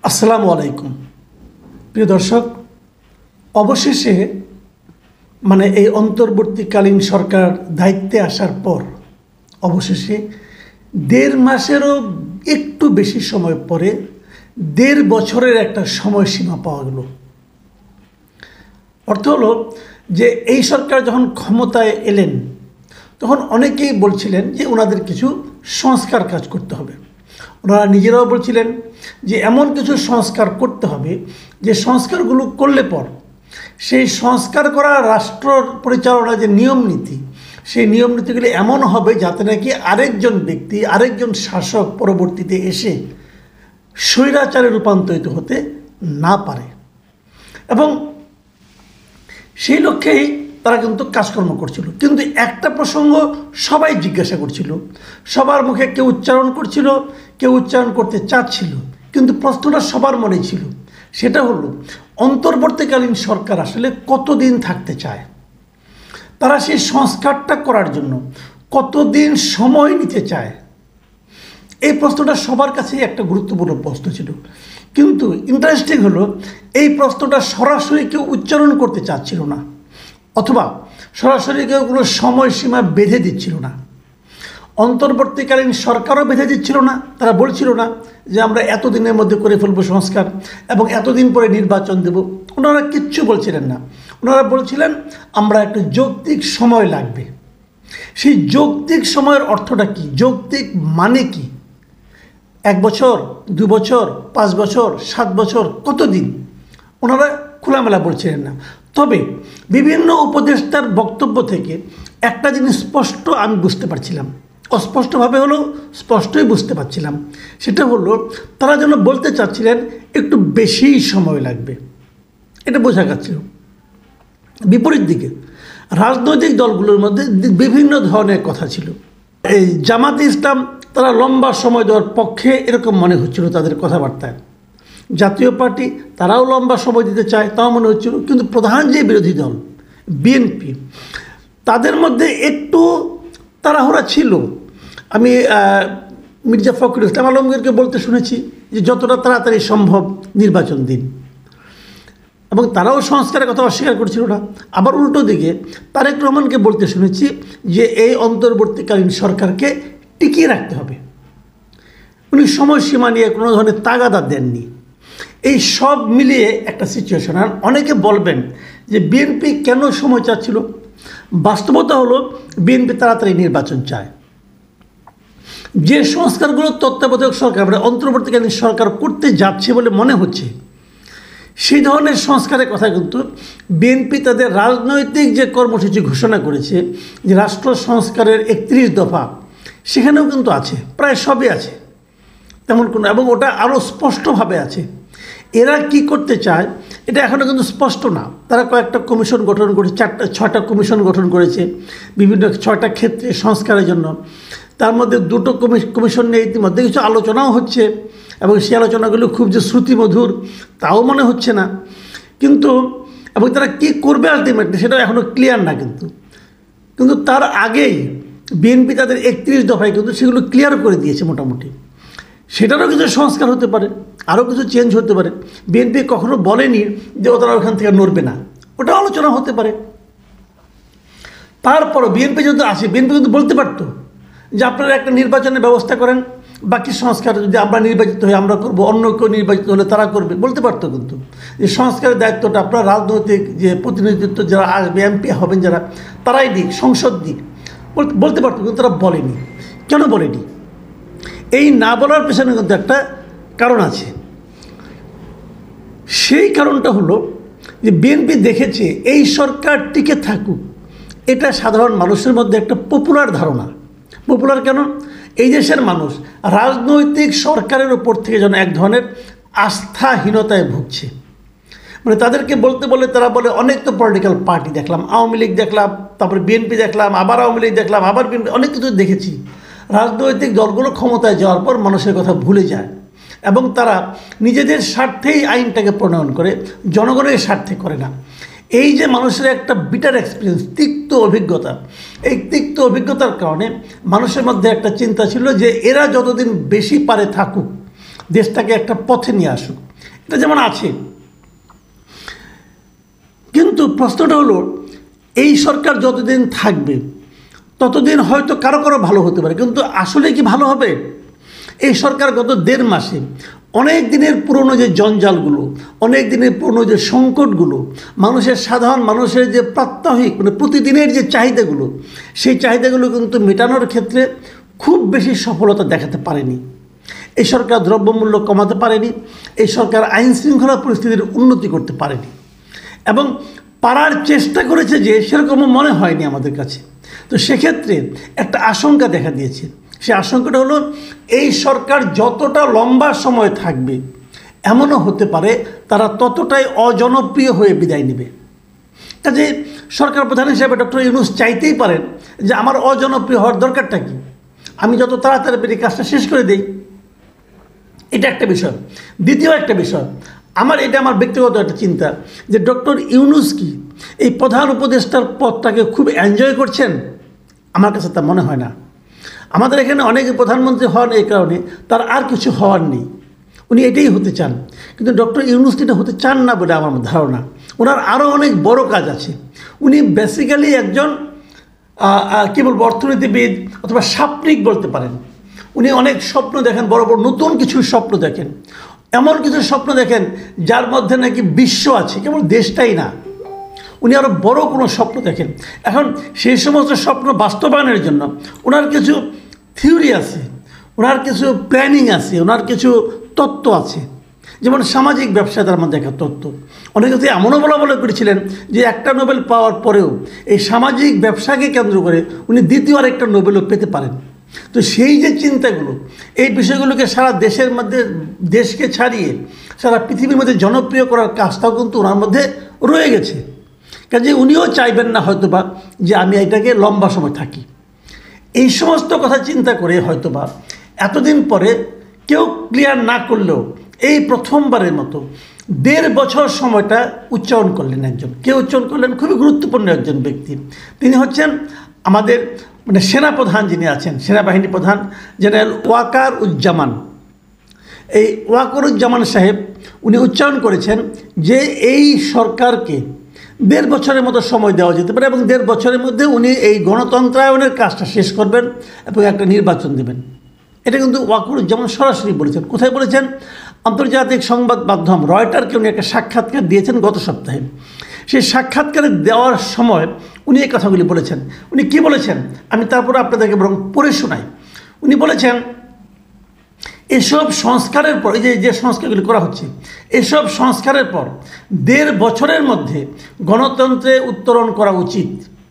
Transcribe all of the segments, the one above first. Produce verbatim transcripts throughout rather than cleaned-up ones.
আসসালামু আলাইকুম প্রিয় দর্শক, অবশেষে মানে এই অন্তর্বর্তীকালীন সরকার দায়িত্বে আসার পর অবশেষে দেড় মাসেরও একটু বেশি সময় পরে দেড় বছরের একটা সময়সীমা পাওয়া গেল। অর্থ হলো যে এই সরকার যখন ক্ষমতায় এলেন তখন অনেকেই বলছিলেন যে ওনাদের কিছু সংস্কার কাজ করতে হবে। ওনারা নিজেরাও বলছিলেন যে এমন কিছু সংস্কার করতে হবে যে সংস্কারগুলো করলে পর সেই সংস্কার করা রাষ্ট্র পরিচালনার যে নিয়ম নীতি, সেই নিয়ম নীতিগুলি এমন হবে যাতে নাকি আরেকজন ব্যক্তি আরেকজন শাসক পরবর্তীতে এসে স্বৈরাচারে রূপান্তরিত হতে না পারে। এবং সেই লক্ষ্যেই তারা কিন্তু কাজকর্ম করছিল। কিন্তু একটা প্রসঙ্গ সবাই জিজ্ঞাসা করছিল, সবার মুখে কেউ উচ্চারণ করছিল, কেউ উচ্চারণ করতে চাচ্ছিল, কিন্তু প্রশ্নটা সবার মনে ছিল। সেটা হলো অন্তর্বর্তীকালীন সরকার আসলে কতদিন থাকতে চায়, তারা সেই সংস্কারটা করার জন্য কতদিন সময় নিতে চায়। এই প্রশ্নটা সবার কাছেই একটা গুরুত্বপূর্ণ প্রশ্ন ছিল। কিন্তু ইন্টারেস্টিং হলো এই প্রশ্নটা সরাসরি কেউ উচ্চারণ করতে চাচ্ছিল না, অথবা সরাসরি কেউ কোনো সময়সীমা বেঁধে দিচ্ছিল না। অন্তর্বর্তীকালীন সরকারও বেঁধে দিচ্ছিল না। তারা বলছিল না যে আমরা এতদিনের মধ্যে করে ফেলবো সংস্কার এবং এতদিন পরে নির্বাচন দেব। ওনারা কিচ্ছু বলছিলেন না। ওনারা বলছিলেন আমরা একটু যৌক্তিক সময় লাগবে। সেই যৌক্তিক সময়ের অর্থটা কি, যৌক্তিক মানে কি? এক বছর, দু বছর, পাঁচ বছর, সাত বছর, কতদিন? ওনারা খোলামেলা বলছিলেন না। তবে বিভিন্ন উপদেষ্টার বক্তব্য থেকে একটা জিনিস স্পষ্ট আমি বুঝতে পারছিলাম, অস্পষ্টভাবে হলেও স্পষ্টই বুঝতে পারছিলাম। সেটা হলো তারা যেন বলতে চাচ্ছিলেন একটু বেশি সময় লাগবে, এটা বোঝা যাচ্ছিল। বিপরীত দিকে রাজনৈতিক দলগুলোর মধ্যে বিভিন্ন ধরনের কথা ছিল। এই জামাতে ইসলাম তারা লম্বা সময় দেওয়ার পক্ষে এরকম মনে হচ্ছিল তাদের কথাবার্তায়। জাতীয় পার্টি তারাও লম্বা সময় দিতে চায়, তাও মনে হচ্ছিল। কিন্তু প্রধান যে বিরোধী দল বিএনপি, তাদের মধ্যে একটু তাড়াহুড়া ছিল। আমি মির্জা ফখরুল ইসলাম আলমগীরকে বলতে শুনেছি যে যতটা তাড়াতাড়ি সম্ভব নির্বাচন দিন, এবং তারাও সংস্কারের কথা অস্বীকার করছিল না। আবার উল্টো দিকে তারেক রহমানকে বলতে শুনেছি যে এই অন্তর্বর্তীকালীন সরকারকে টিকিয়ে রাখতে হবে। উনি সময়সীমা নিয়ে কোনো ধরনের তাগাদা দেননি। এই সব মিলিয়ে একটা সিচুয়েশন। আর অনেকে বলবেন যে বিএনপি কেন সময় চাচ্ছিল। বাস্তবতা হলো বিএনপি তাড়াতাড়ি নির্বাচন চায়। যে সংস্কারগুলো তত্ত্বাবধায়ক সরকার মানে অন্তর্বর্তীকালীন সরকার করতে যাচ্ছে বলে মনে হচ্ছে, সেই ধরনের সংস্কারের কথা কিন্তু বিএনপি তাদের রাজনৈতিক যে কর্মসূচি ঘোষণা করেছে, যে রাষ্ট্র সংস্কারের একত্রিশ দফা, সেখানেও কিন্তু আছে, প্রায় সবই আছে তেমন কোনো, এবং ওটা আরও স্পষ্টভাবে আছে। এরা কি করতে চায় এটা এখনও কিন্তু স্পষ্ট না। তারা কয়েকটা কমিশন গঠন করেছে, চারটা ছয়টা কমিশন গঠন করেছে বিভিন্ন ছয়টা ক্ষেত্রে সংস্কারের জন্য। তার মধ্যে দুটো কমিশন নিয়ে ইতিমধ্যে কিছু আলোচনাও হচ্ছে, এবং সেই আলোচনাগুলো খুব যে শ্রুতিমধুর তাও মনে হচ্ছে না। কিন্তু এবং তারা কী করবে আলটিমেটলি সেটাও এখনও ক্লিয়ার না। কিন্তু কিন্তু তার আগেই বিএনপি তাদের একত্রিশ দফায় কিন্তু সেগুলো ক্লিয়ার করে দিয়েছে মোটামুটি। সেটারও কিছু সংস্কার হতে পারে, আরও কিছু চেঞ্জ হতে পারে। বিএনপি কখনো বলেনি যে ও তারা ওখান থেকে নড়বে না, ওটা আলোচনা হতে পারে। তারপরও বিএনপি যদি আসে, বিএনপি কিন্তু বলতে পারতো যে আপনারা একটা নির্বাচনের ব্যবস্থা করেন, বাকি সংস্কার যদি আমরা নির্বাচিত হই আমরা করবো, অন্য কেউ নির্বাচিত হলে তারা করবে, বলতে পারতো। কিন্তু যে সংস্কারের দায়িত্বটা আপনার রাজনৈতিক যে প্রতিনিধিত্ব যারা আসবে, এমপি হবেন যারা, তারাই দিক, সংসদ দিক, বলতে পারতো। কিন্তু তারা বলেনি। কেন বলেনি? এই না বলার পেছনে কিন্তু একটা কারণ আছে। সেই কারণটা হলো যে বিএনপি দেখেছে এই সরকার টিকে থাকুক, এটা সাধারণ মানুষের মধ্যে একটা পপুলার ধারণা। পপুলার কেন? এই দেশের মানুষ রাজনৈতিক সরকারের উপর থেকে যেন এক ধরনের আস্থাহীনতায় ভুগছে। মানে তাদেরকে বলতে বলে তারা বলে অনেক তো পলিটিক্যাল পার্টি দেখলাম, আওয়ামী লীগ দেখলাম, তারপরে বিএনপি দেখলাম, আবার আওয়ামী লীগ দেখলাম, আবার বিএনপি, অনেক কিছু দেখেছি। রাজনৈতিক দলগুলো ক্ষমতায় যাওয়ার পর মানুষের কথা ভুলে যায় এবং তারা নিজেদের স্বার্থেই আইনটাকে প্রণয়ন করে, জনগণের স্বার্থে করে না। এই যে মানুষের একটা বিটার এক্সপিরিয়েন্স, তিক্ত অভিজ্ঞতা, এই তিক্ত অভিজ্ঞতার কারণে মানুষের মধ্যে একটা চিন্তা ছিল যে এরা যতদিন বেশি পারে থাকুক, দেশটাকে একটা পথে নিয়ে আসুক। এটা যেমন আছে, কিন্তু প্রশ্নটা হলো এই সরকার যতদিন থাকবে ততদিন হয়তো কারো কারো ভালো হতে পারে, কিন্তু আসলে কি ভালো হবে? এই সরকার গত দেড় মাসে অনেক দিনের পুরনো যে জঞ্জালগুলো, অনেক দিনের পুরনো যে সংকটগুলো, মানুষের সাধারণ মানুষের যে প্রাত্যহিক মানে প্রতিদিনের যে চাহিদাগুলো, সেই চাহিদাগুলো কিন্তু মেটানোর ক্ষেত্রে খুব বেশি সফলতা দেখাতে পারেনি। এই সরকার দ্রব্যমূল্য কমাতে পারেনি, এই সরকার আইন শৃঙ্খলা পরিস্থিতির উন্নতি করতে পারেনি, এবং পারার চেষ্টা করেছে যে সেরকমও মনে হয়নি আমাদের কাছে। তো সেক্ষেত্রে একটা আশঙ্কা দেখা দিয়েছে। সে আশঙ্কাটা হলো এই সরকার যতটা লম্বা সময় থাকবে এমনও হতে পারে তারা ততটাই অজনপ্রিয় হয়ে বিদায় নেবে। কাজে সরকার প্রধান হিসেবে ডক্টর ইউনূস চাইতেই পারেন যে আমার অজনপ্রিয় হওয়ার দরকারটা কি, আমি যত তাড়াতাড়ি পেরে কাজটা শেষ করে দিই। এটা একটা বিষয়। দ্বিতীয় একটা বিষয়, আমার এটা আমার ব্যক্তিগত একটা চিন্তা যে ডক্টর ইউনূস কি এই প্রধান উপদেষ্টার পদটাকে খুব এনজয় করছেন? আমার কাছে তা মনে হয় না। আমাদের এখানে অনেকে প্রধানমন্ত্রী হন এই কারণে তার আর কিছু হওয়ার নেই, উনি এটাই হতে চান, কিন্তু ডক্টর ইউনূস এটা হতে চান না বলে আমার ধারণা। ওনার আরও অনেক বড় কাজ আছে। উনি বেসিক্যালি একজন কী বলবো অর্থনীতিবিদ অথবা স্বপ্নিক বলতে পারেন। উনি অনেক স্বপ্ন দেখেন, বড় বড় নতুন কিছু স্বপ্ন দেখেন, এমন কিছু স্বপ্ন দেখেন যার মধ্যে নাকি বিশ্ব আছে, কেবল দেশটাই না, উনি আরও বড় কোনো স্বপ্ন দেখেন। এখন সেই সমস্ত স্বপ্ন বাস্তবায়নের জন্য ওনার কিছু থিওরি আছে, ওনার কিছু প্ল্যানিং আছে, ওনার কিছু তত্ত্ব আছে। যেমন সামাজিক ব্যবসা তার মধ্যে একটা তত্ত্ব। অনেকে তো এমনও বলা বলে করেছিলেন যে একটা নোবেল পাওয়ার পরেও এই সামাজিক ব্যবসাকে কেন্দ্র করে উনি দ্বিতীয় আরেকটা নোবেলও পেতে পারেন। তো সেই যে চিন্তাগুলো, এই বিষয়গুলোকে সারা দেশের মধ্যে, দেশকে ছাড়িয়ে সারা পৃথিবীর মধ্যে জনপ্রিয় করার কাজটাও কিন্তু ওনার মধ্যে রয়ে গেছে। কাজে উনিও চাইবেন না হয়তোবা যে আমি এটাকে লম্বা সময় থাকি। এই সমস্ত কথা চিন্তা করে হয়তোবা এতদিন পরে কেউ ক্লিয়ার না করলেও এই প্রথমবারের মতো দেড় বছর সময়টা উচ্চারণ করলেন একজন। কে উচ্চারণ করলেন? খুবই গুরুত্বপূর্ণ একজন ব্যক্তি। তিনি হচ্ছেন আমাদের মানে সেনাপ্রধান যিনি আছেন, সেনাবাহিনী প্রধান জেনারেল ওয়াকারুজ্জামান। এই ওয়াকারুজ্জামান সাহেব উনি উচ্চারণ করেছেন যে এই সরকারকে দেড় বছরের মতো সময় দেওয়া যেতে পারে এবং দেড় বছরের মধ্যে উনি এই গণতন্ত্রায়নের কাজটা শেষ করবেন এবং একটা নির্বাচন দেবেন। এটা কিন্তু ওয়াকারুজ্জামান সরাসরি বলেছেন। কোথায় বলেছেন? আন্তর্জাতিক সংবাদ মাধ্যম রয়টারকে উনি একটা সাক্ষাৎকার দিয়েছেন গত সপ্তাহে। সেই সাক্ষাৎকারে দেওয়ার সময় উনি এই কথাগুলি বলেছেন। উনি কি বলেছেন আমি তারপরে আপনাদেরকে বরং পড়ে শোনাই। উনি বলেছেন এসব সংস্কারের পর, এই যে যে সংস্কারগুলি করা হচ্ছে, এসব সংস্কারের পর দেড় বছরের মধ্যে গণতন্ত্রে উত্তরণ করা উচিত।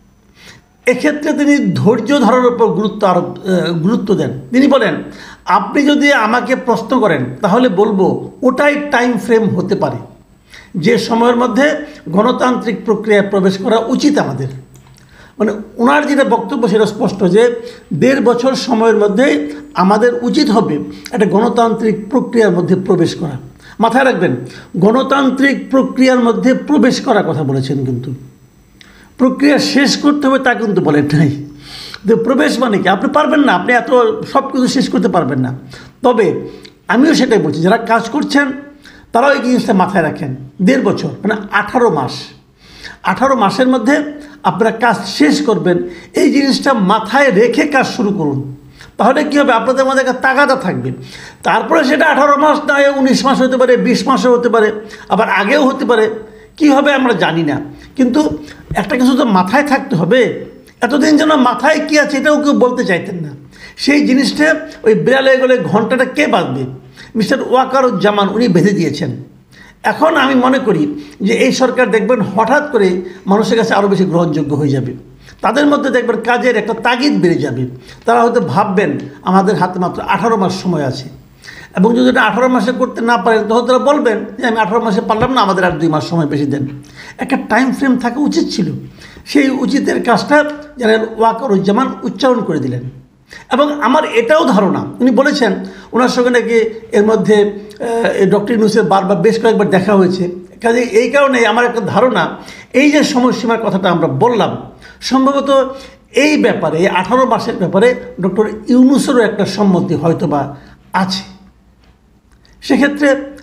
এক্ষেত্রে তিনি ধৈর্য ধরার উপর গুরুত্ব আরোপ গুরুত্ব দেন। তিনি বলেন আপনি যদি আমাকে প্রশ্ন করেন তাহলে বলবো ওটাই টাইম ফ্রেম হতে পারে যে সময়ের মধ্যে গণতান্ত্রিক প্রক্রিয়ায় প্রবেশ করা উচিত আমাদের। মানে ওনার যেটা বক্তব্য সেটা স্পষ্ট যে দেড় বছর সময়ের মধ্যে আমাদের উচিত হবে একটা গণতান্ত্রিক প্রক্রিয়ার মধ্যে প্রবেশ করা। মাথায় রাখবেন, গণতান্ত্রিক প্রক্রিয়ার মধ্যে প্রবেশ করার কথা বলেছেন, কিন্তু প্রক্রিয়া শেষ করতে হবে তা কিন্তু বলেন নাই। তো প্রবেশ মানে কি? আপনি পারবেন না, আপনি এত সব কিছু শেষ করতে পারবেন না। তবে আমিও সেটাই বলছি, যারা কাজ করছেন তারাও এই জিনিসটা মাথায় রাখেন। দেড় বছর মানে আঠারো মাস, আঠারো মাসের মধ্যে আপনারা কাজ শেষ করবেন, এই জিনিসটা মাথায় রেখে কাজ শুরু করুন। তাহলে কী হবে? আপনাদের মধ্যে একটা তাগাদা থাকবে। তারপরে সেটা আঠারো মাস না হয় উনিশ মাস হতে পারে, বিশ মাসও হতে পারে, আবার আগেও হতে পারে, কী হবে আমরা জানি না। কিন্তু একটা কিছু তো মাথায় থাকতে হবে। এতদিন যেন মাথায় কী আছে এটাও কেউ বলতে চাইতেন না। সেই জিনিসটা ওই বিড়ালে গেলে ঘন্টাটা কে বাঁধবে? মিস্টার ওয়াকারুজ্জামান উনি বেঁধে দিয়েছেন। এখন আমি মনে করি যে এই সরকার দেখবেন হঠাৎ করে মানুষের কাছে আরও বেশি গ্রহণযোগ্য হয়ে যাবে। তাদের মধ্যে দেখবেন কাজের একটা তাগিদ বেড়ে যাবে। তারা হয়তো ভাববেন আমাদের হাতে মাত্র আঠারো মাস সময় আছে, এবং যদি এটা আঠারো মাসে করতে না পারেন তখন তারা বলবেন যে আমি আঠারো মাসে পারলাম না, আমাদের আর দুই মাস সময় বেশি দেন। একটা টাইম ফ্রেম থাকা উচিত ছিল। সেই উচিতের কাজটা জেনারেল ওয়াকারুজ্জামান উচ্চারণ করে দিলেন। এবং আমার এটাও ধারণা, উনি বলেছেন ওনার সঙ্গে নাকি এর মধ্যে ডক্টর ইউনূসের বারবার বেশ কয়েকবার দেখা হয়েছে। কাজে এই কারণে আমার একটা ধারণা এই যে সময়সীমার কথাটা আমরা বললাম, সম্ভবত এই ব্যাপারে আঠারো মাসের ব্যাপারে ডক্টর ইউনূসেরও একটা সম্মতি হয়তোবা আছে। সেক্ষেত্রে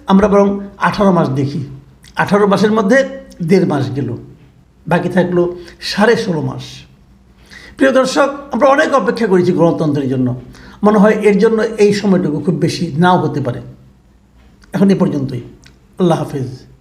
আমরা বরং আঠারো মাস দেখি। আঠারো মাসের মধ্যে দেড় মাস গেল, বাকি থাকলো সাড়ে ষোলো মাস। প্রিয় দর্শক, আমরা অনেক অপেক্ষা করেছি গণতন্ত্রের জন্য। মনে হয় এর জন্য এই সময়টুকু খুব বেশি নাও হতে পারে। এখন এ পর্যন্তই। আল্লাহ হাফেজ।